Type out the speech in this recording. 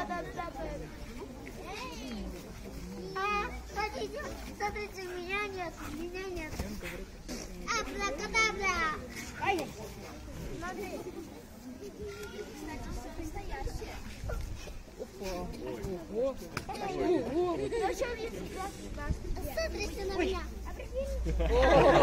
Смотрите, меня нет. Абракадабра. Смотри. Настоящая. Ого. Смотрите на меня.